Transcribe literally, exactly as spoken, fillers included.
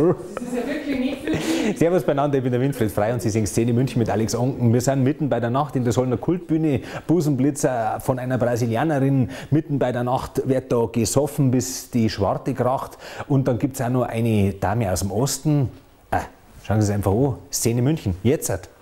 ist ja wirklich nicht viel. Servus beieinander, ich bin der Winfried Frey und Sie sehen Szene München mit Alex Onken. Wir sind mitten bei der Nacht in der Solner Kultbühne. Busenblitzer von einer Brasilianerin. Mitten bei der Nacht wird da gesoffen, bis die Schwarte kracht. Und dann gibt es auch noch eine Dame aus dem Osten. Ah, schauen Sie es einfach an. Szene München. Jetzt.